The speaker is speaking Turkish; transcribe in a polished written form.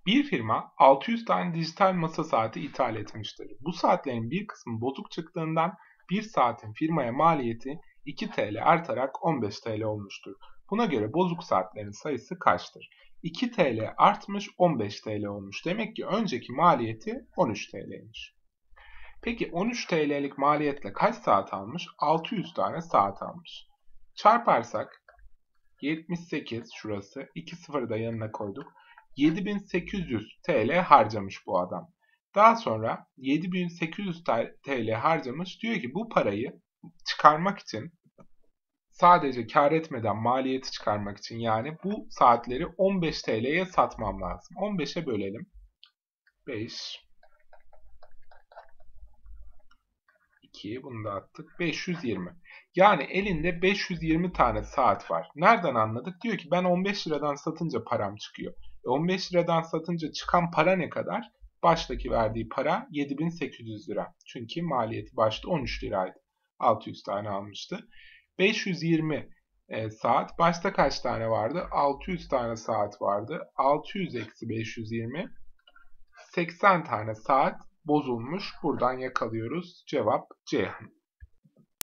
Bir firma 600 tane dijital masa saati ithal etmiştir. Bu saatlerin bir kısmı bozuk çıktığından bir saatin firmaya maliyeti 2 TL artarak 15 TL olmuştur. Buna göre bozuk saatlerin sayısı kaçtır? 2 TL artmış 15 TL olmuş. Demek ki önceki maliyeti 13 TL'ymiş. Peki 13 TL'lik maliyetle kaç saat almış? 600 tane saat almış. Çarparsak 78 şurası. 2 sıfırı da yanına koyduk. 7800 TL harcamış bu adam. Daha sonra 7800 TL harcamış. Diyor ki bu parayı çıkarmak için sadece kar etmeden maliyeti çıkarmak için yani bu saatleri 15 TL'ye satmam lazım. 15'e bölelim. 5 2 bunu da attık. 520. Yani elinde 520 tane saat var. Nereden anladık? Diyor ki ben 15 liradan satınca param çıkıyor. 15 liradan satınca çıkan para ne kadar? Baştaki verdiği para 7800 lira. Çünkü maliyeti başta 13 liraydı. 600 tane almıştı. 520 saat. Başta kaç tane vardı? 600 tane saat vardı. 600 eksi 520 80 tane saat bozulmuş. Buradan yakalıyoruz. Cevap C.